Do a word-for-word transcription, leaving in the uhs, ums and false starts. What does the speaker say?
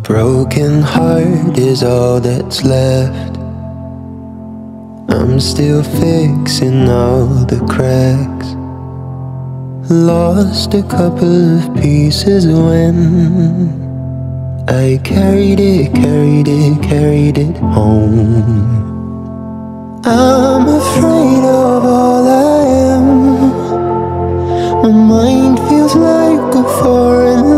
broken heart is all that's left. I'm still fixing all the cracks. Lost a couple of pieces when I carried it, carried it, carried it home. I'm afraid of all I am. My mind feels like a foreign